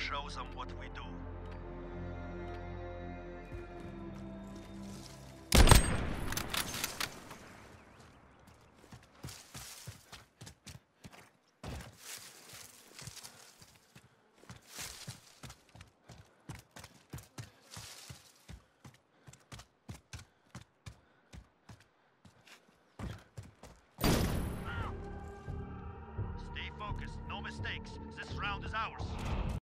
show them what we do. Stay focused, no mistakes. This round is ours.